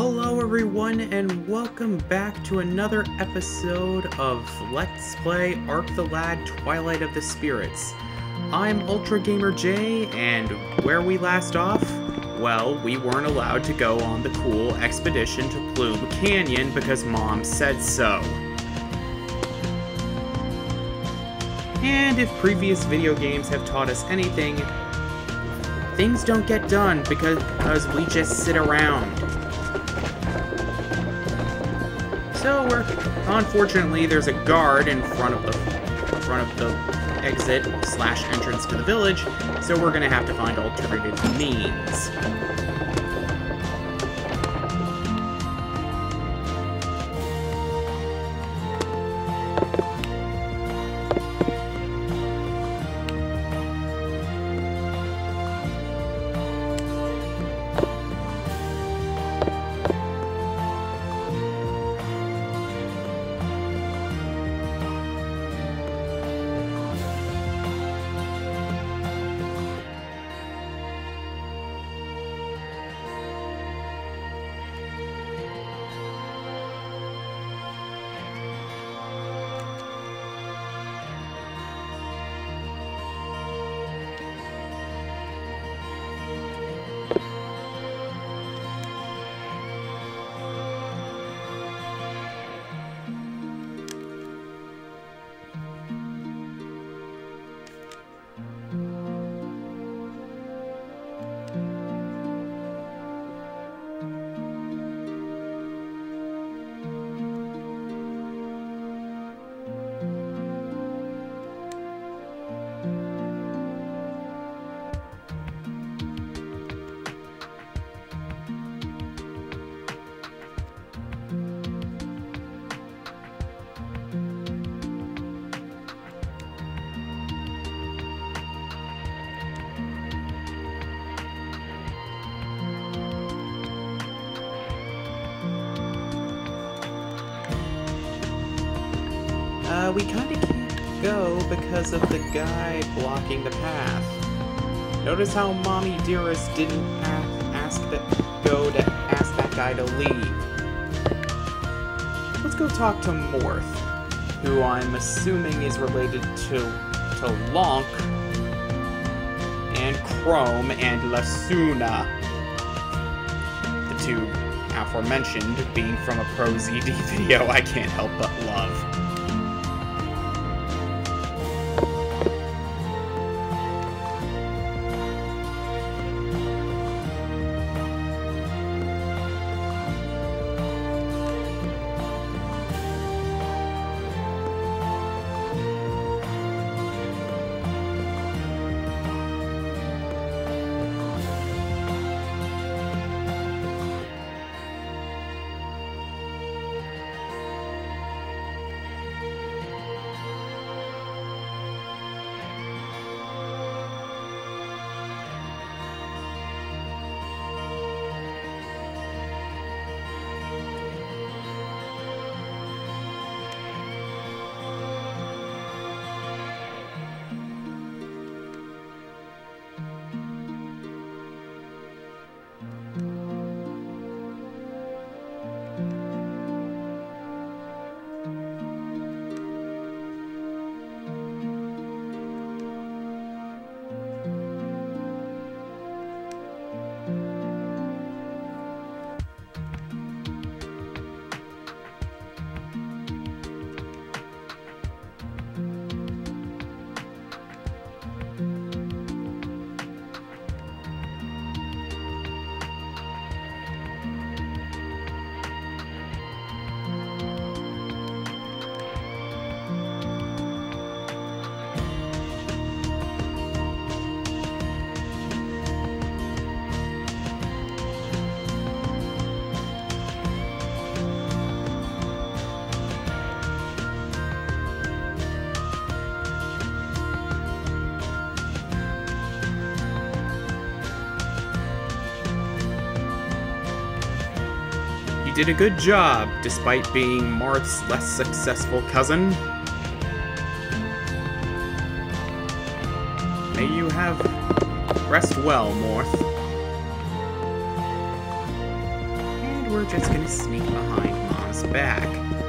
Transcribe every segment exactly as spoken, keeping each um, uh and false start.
Hello everyone, and welcome back to another episode of Let's Play Ark the Lad Twilight of the Spirits. I'm UltraGamerJ, and where we last off? Well, we weren't allowed to go on the cool expedition to Plume Canyon because Mom said so. And if previous video games have taught us anything, things don't get done because, because we just sit around. So we're, unfortunately, there's a guard in front of the front of the exit slash entrance to the village, so we're gonna have to find alternative means. Uh, we kinda can't go because of the guy blocking the path. Notice how Mommy Dearest didn't ask that go to ask that guy to leave. Let's go talk to Morth, who I'm assuming is related to to Lonk and Chrome and Lasuna. The two aforementioned being from a Pro Z D video I can't help but love. You did a good job, despite being Marth's less successful cousin. May you have... rest well, Morth. And we're just gonna sneak behind Mom's back.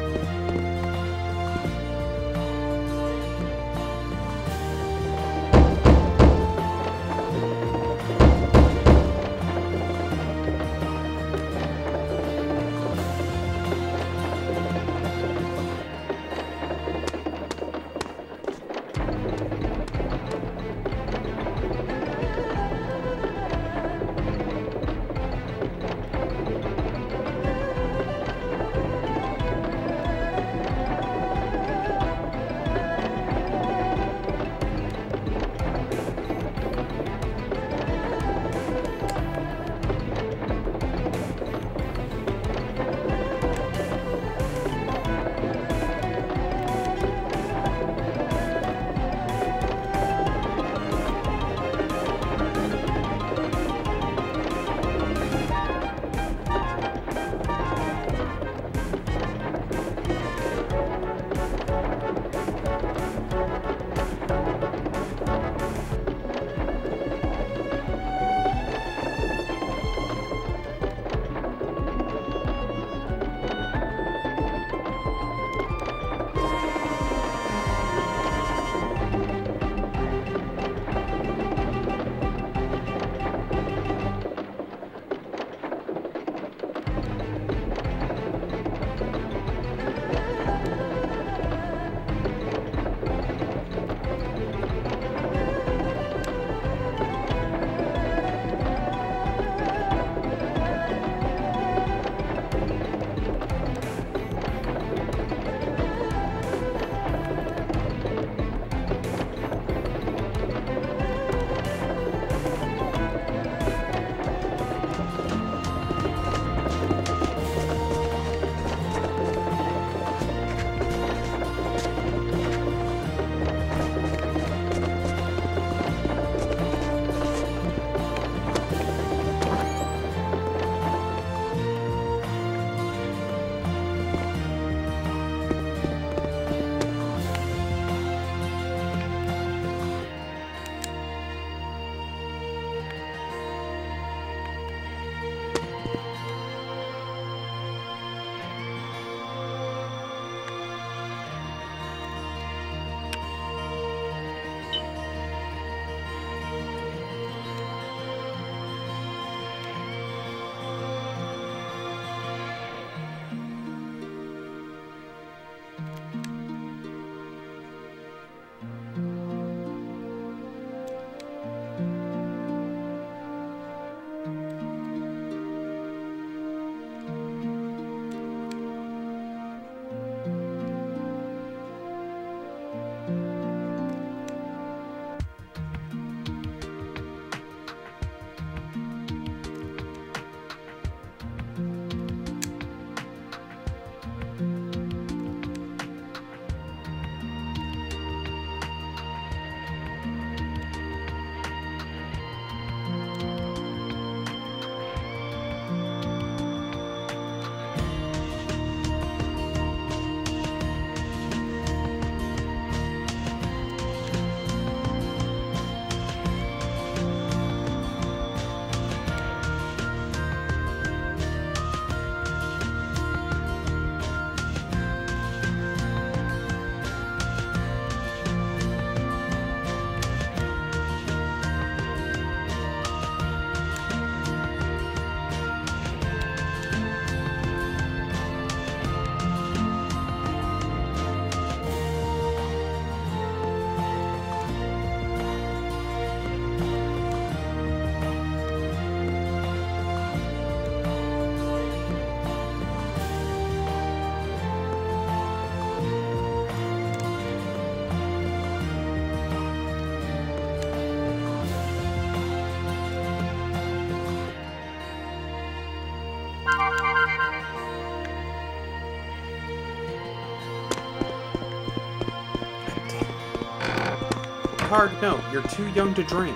hard no, you're too young to drink.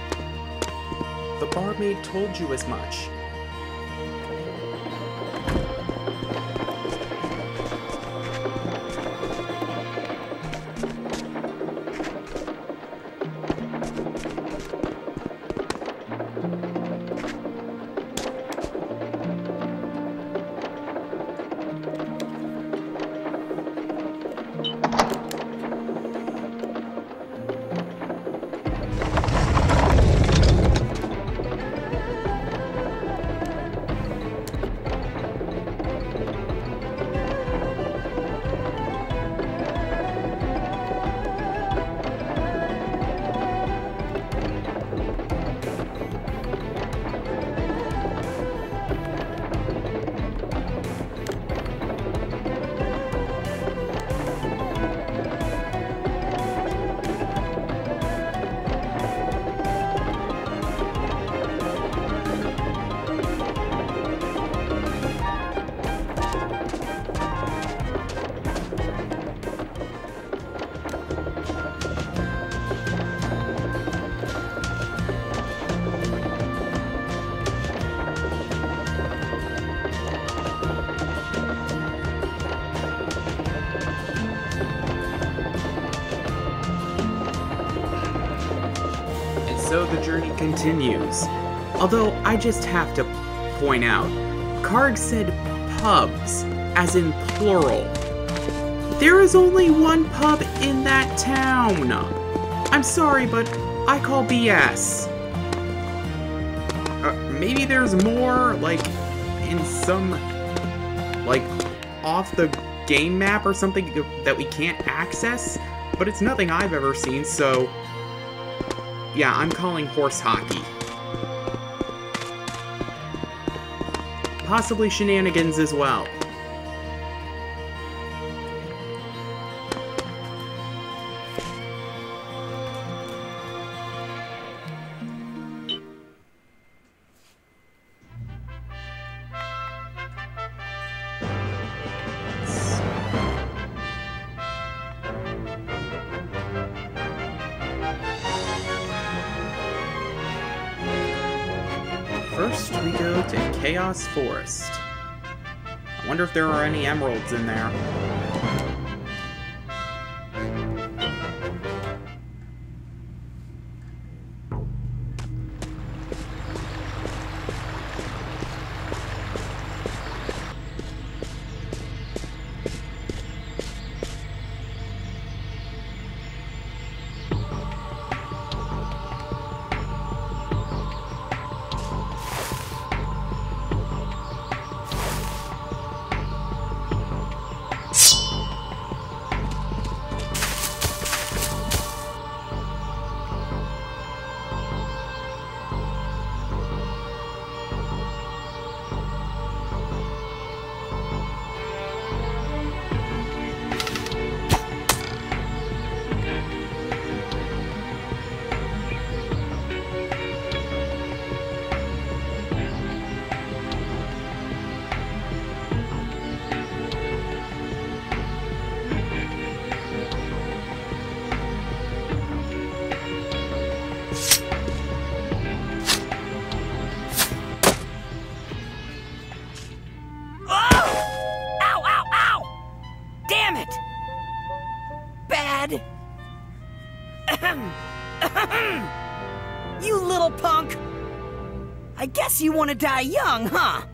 The barmaid told you as much. so the journey continues. Although, I just have to point out, Karg said pubs, as in plural. There is only one pub in that town. I'm sorry, but I call B S. Uh, maybe there's more, like, in some, like, off the game map or something that we can't access, but it's nothing I've ever seen, so yeah, I'm calling horse hockey. Possibly shenanigans as well. First, we go to Chaos Forest. I wonder if there are any emeralds in there. You little punk! I guess you want to die young, huh?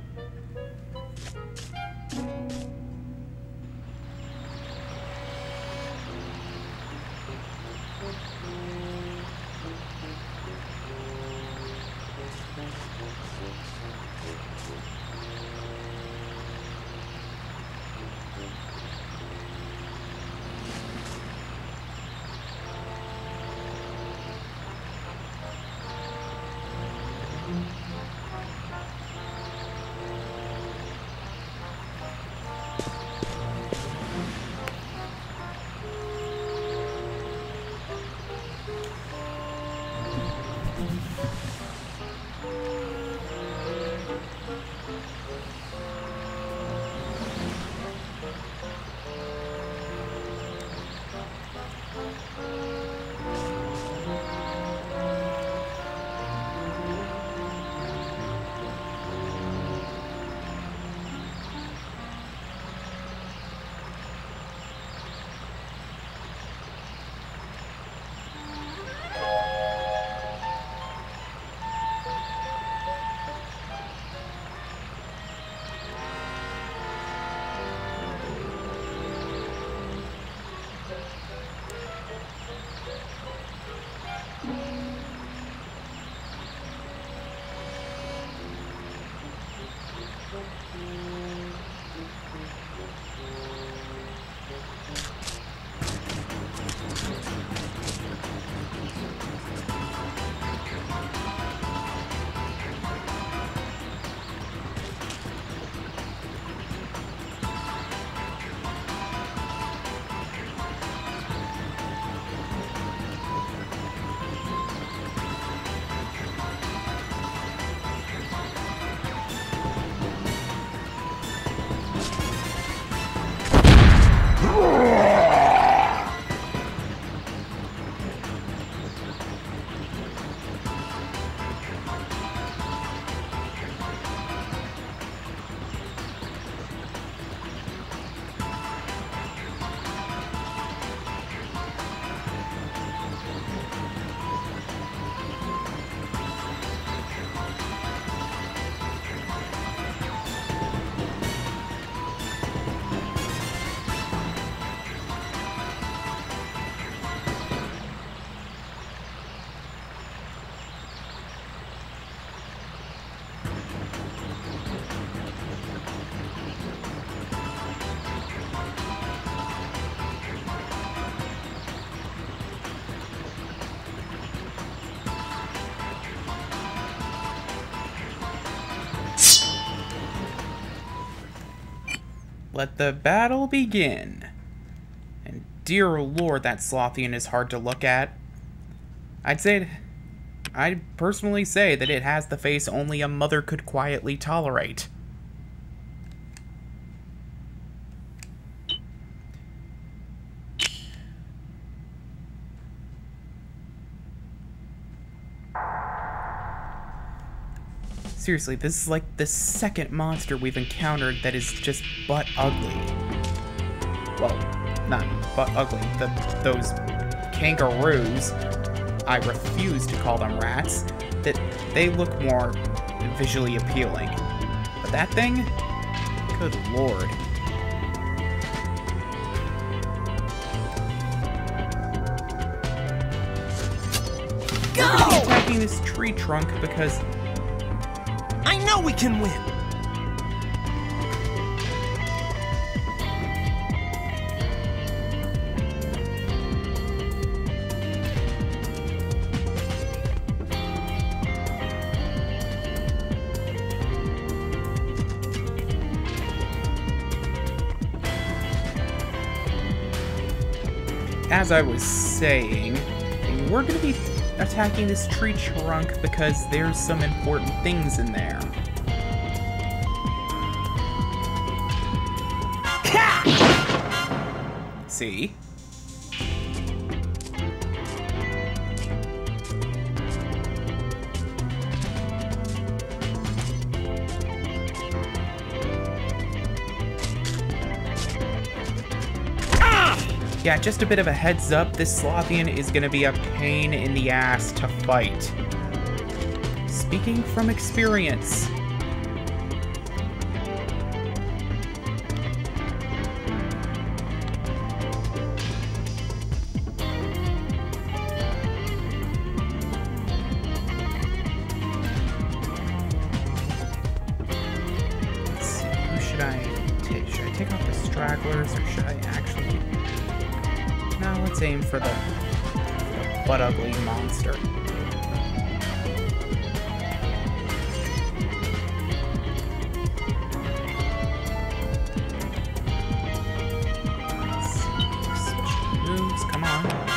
let the battle begin. And dear lord, that Slothian is hard to look at. I'd say... I'd personally say that it has the face only a mother could quietly tolerate. Seriously, this is like the second monster we've encountered that is just butt ugly. Well, not butt ugly. The, those kangaroos, I refuse to call them rats, that they look more visually appealing. But that thing? Good lord. Go! I'm attacking this tree trunk because... I know we can win! As I was saying, we're going to be attacking this tree trunk because there's some important things in there. See? Yeah, just a bit of a heads up, this Slothian is gonna be a pain in the ass to fight. Speaking from experience. Let's see, who should I take? Should I take off the stragglers or should I actually... No, let's aim for the, the butt ugly monster. Let's see, switch moves, come on.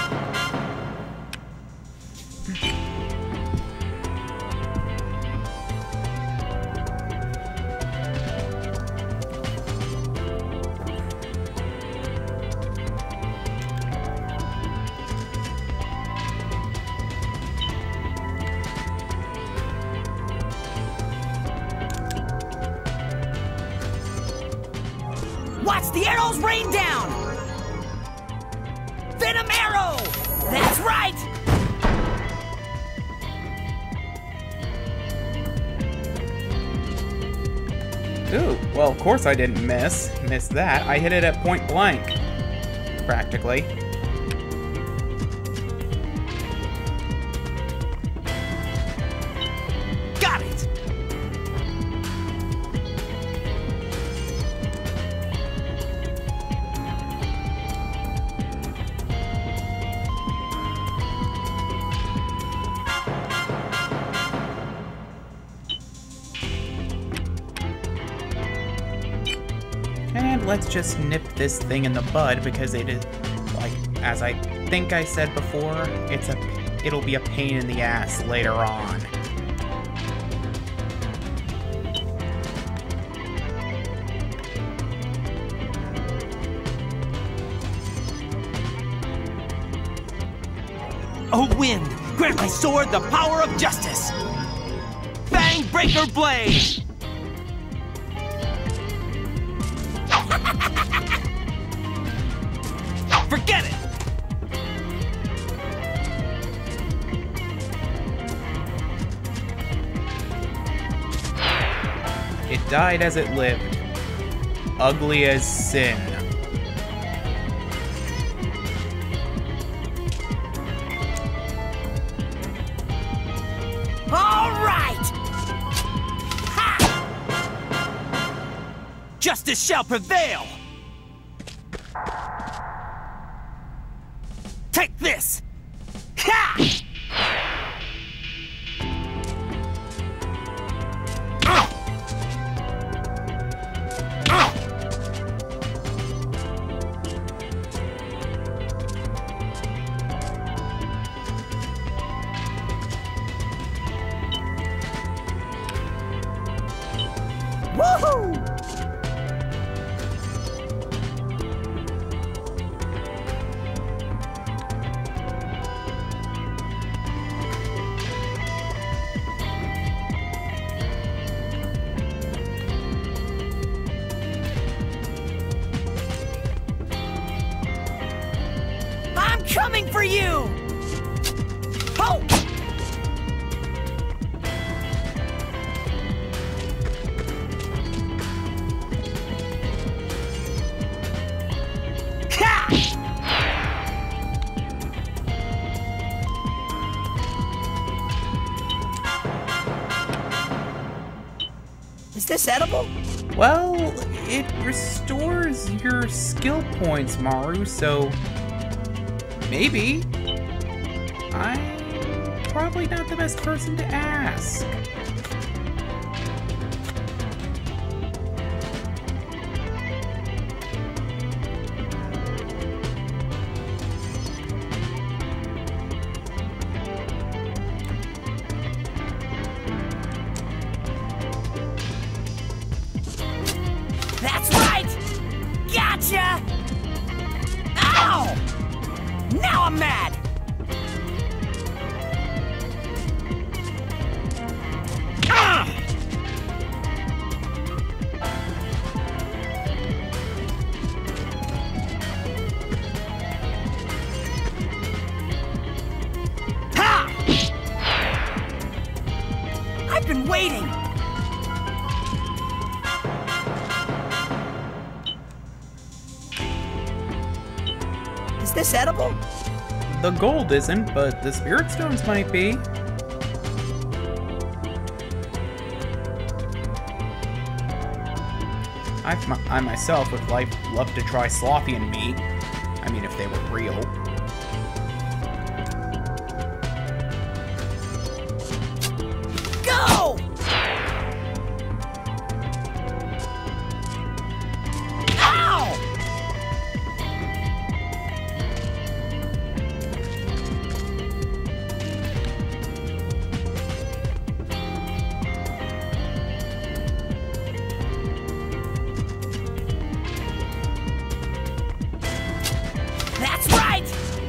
Watch the arrows rain down! Venom arrow! That's right! Ooh, well, of course I didn't miss. Miss that. I hit it at point blank. Practically. Got it! And let's just nip this thing in the bud because it is, like, as I think I said before, it's a, it'll be a pain in the ass later on. Oh wind, grant my sword the power of justice! Fang breaker blade! Forget it! It died as it lived. Ugly as sin. All right! Ha! Justice shall prevail! Take this! Ha! coming for you! Oh! Is this edible? Well, it restores your skill points, Maru, so maybe. I'm probably not the best person to ask. That's right! Gotcha! Ow! Now I'm mad! Ah! Ha! I've been waiting! Is this edible? The gold isn't, but the spirit stones might be. I've, I myself would like love to try Slothian meat. I mean, if they were real. Go! Ow! That's right!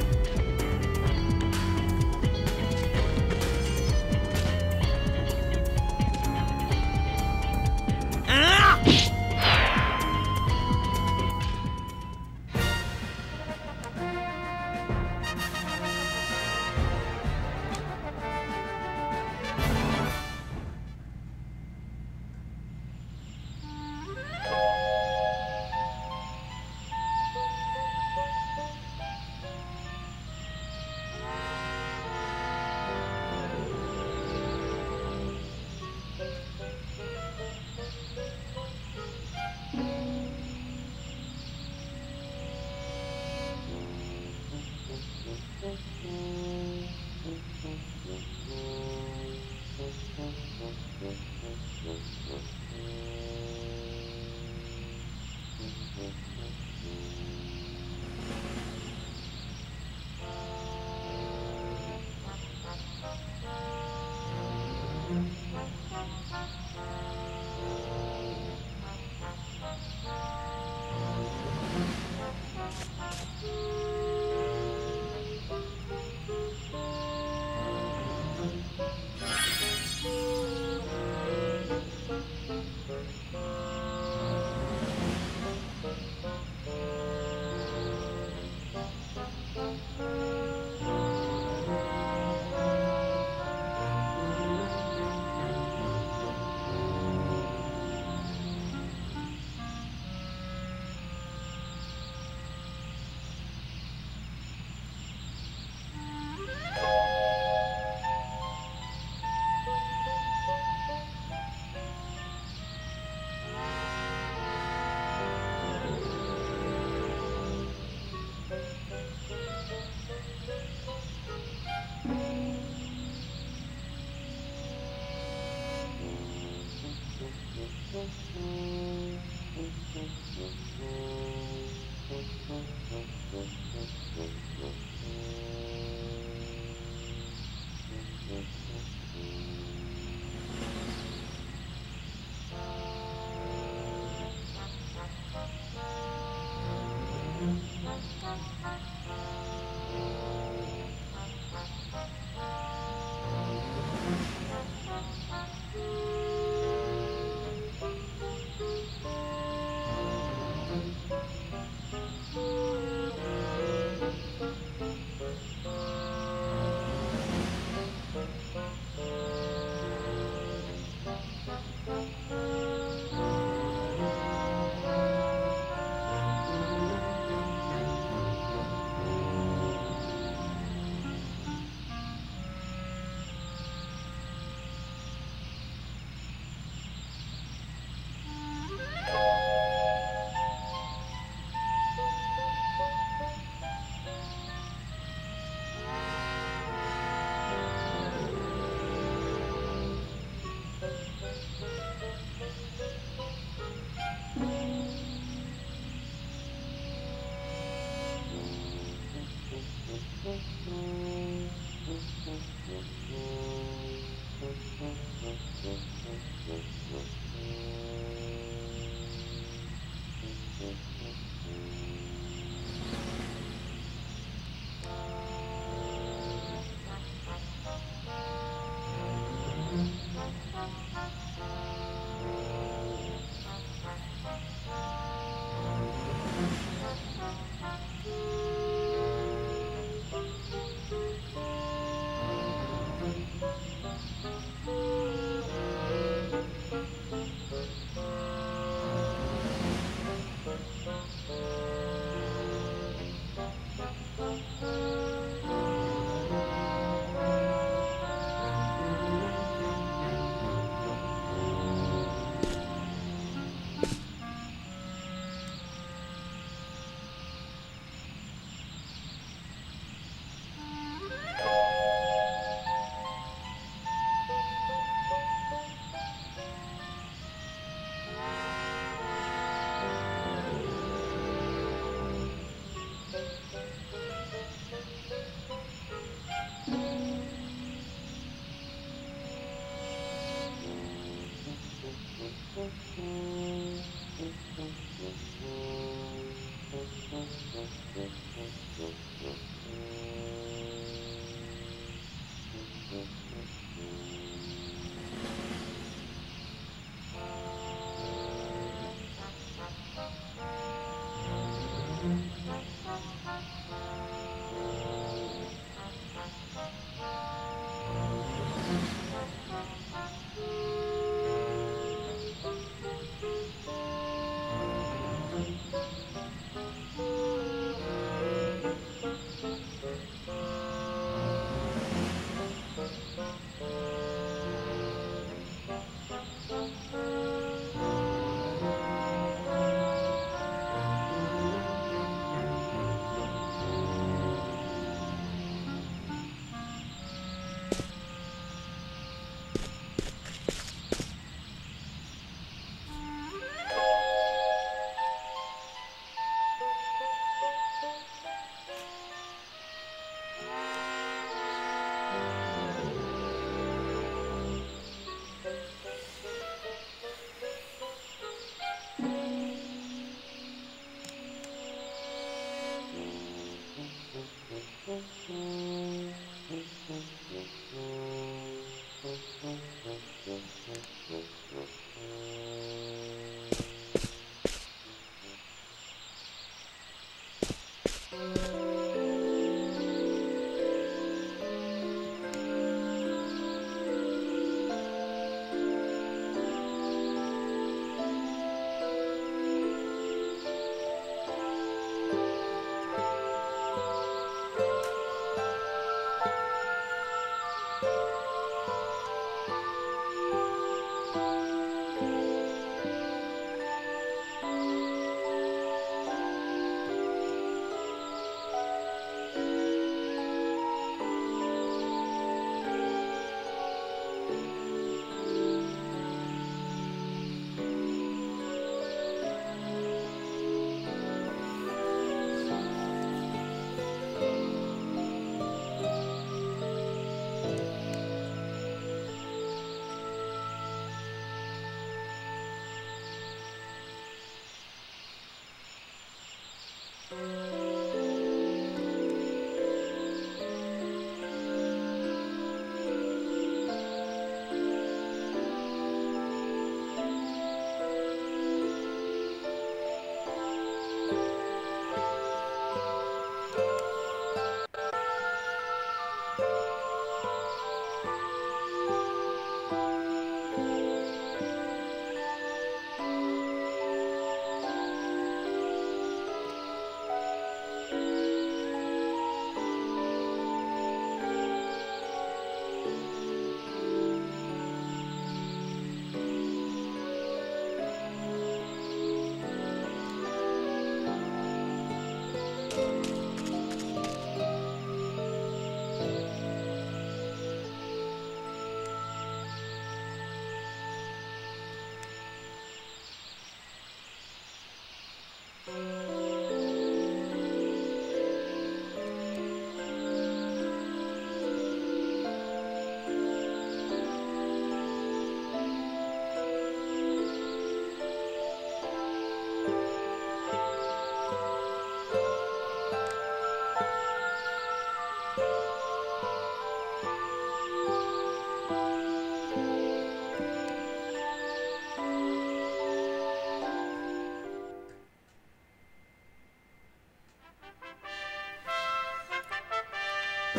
Ah!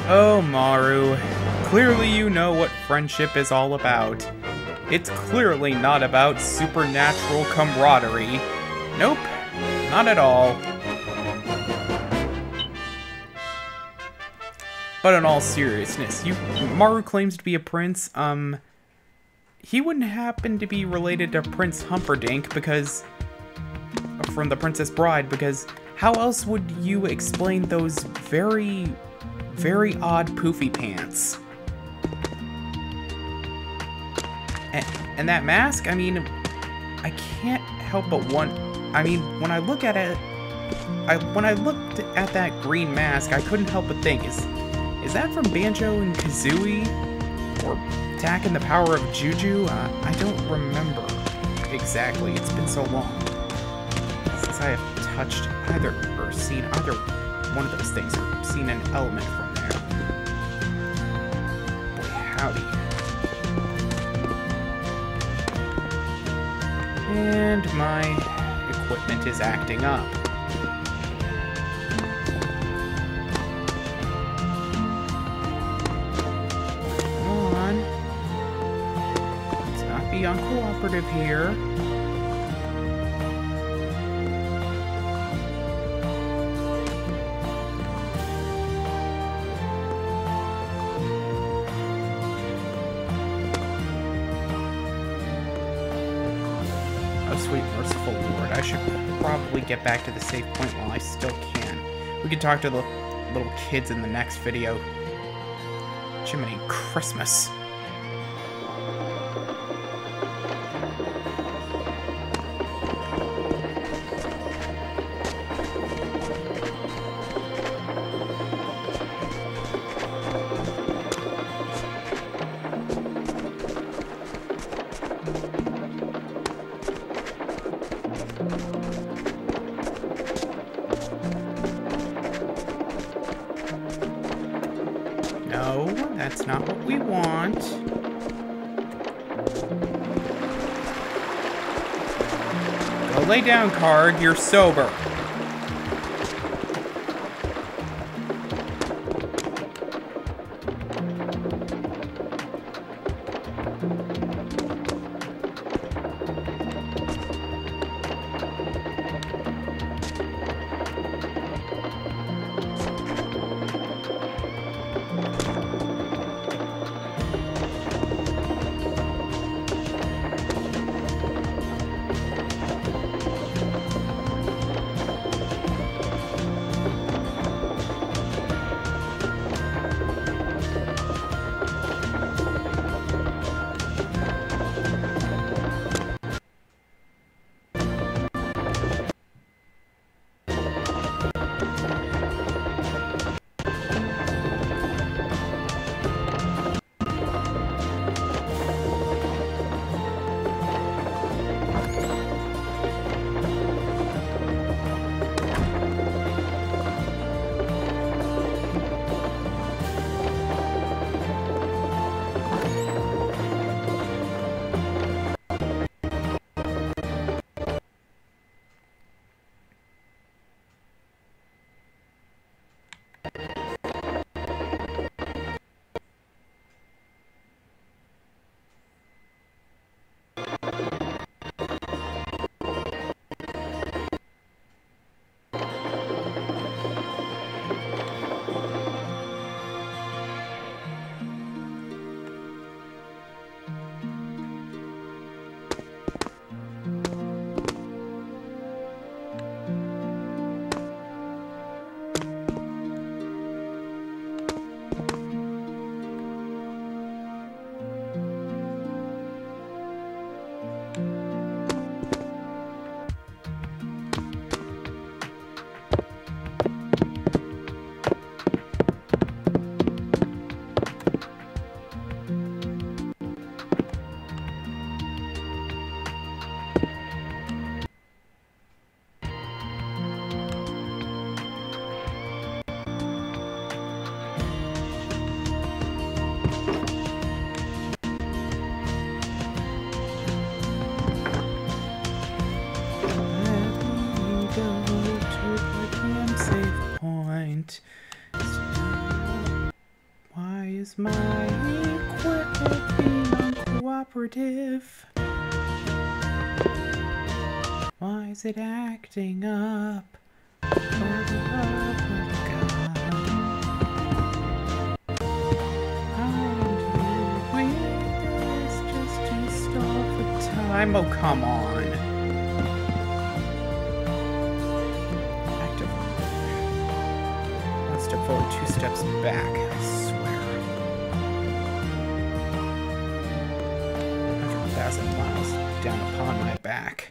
Oh, Maru. Clearly you know what friendship is all about. It's clearly not about supernatural camaraderie. Nope, not at all. But in all seriousness, you Maru claims to be a prince. Um, he wouldn't happen to be related to Prince Humperdinck because... from The Princess Bride, because how else would you explain those very, very odd poofy pants? And, and that mask, I mean, I can't help but want, I mean, when I look at it, I when I looked at that green mask, I couldn't help but think, is, is that from Banjo and Kazooie? Or Tack and the Power of Juju? Uh, I don't remember exactly, it's been so long since I have touched either, or seen either one of those things, or seen an element from there. Boy, howdy. And my equipment is acting up. Come on. Let's not be uncooperative here. Sweet merciful Lord, I should probably get back to the safe point while I still can. We can talk to the little kids in the next video. Jiminy Christmas. No, that's not what we want. Go lay down, Card. You're sober. is my equipment being uncooperative? Why is it acting up? For the love of God. I'm doing this just to stall for time. Oh, come on. Active. One step forward, two steps back. I swear. one hundred thousand miles down upon my back.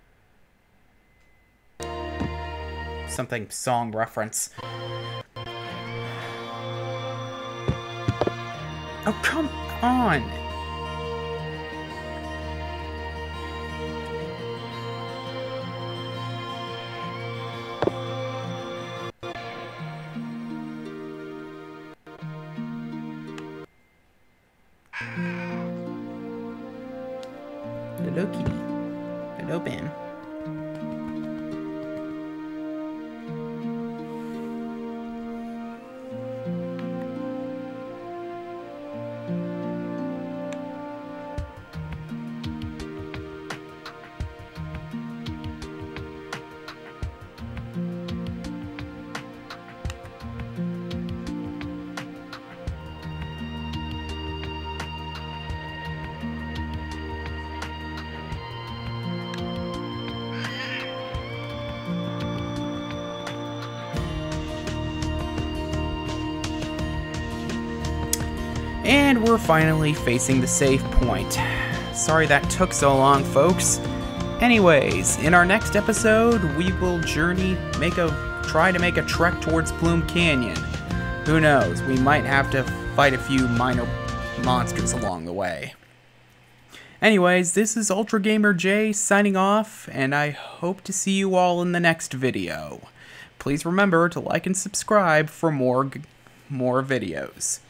Something song reference. Oh, come on! Hello, kitty. Hello, Ben. And we're finally facing the save point. Sorry that took so long, folks. Anyways, in our next episode, we will journey, make a, try to make a trek towards Bloom Canyon. Who knows, we might have to fight a few minor monsters along the way. Anyways, this is UltraGamerJ signing off, and I hope to see you all in the next video. Please remember to like and subscribe for more, more videos.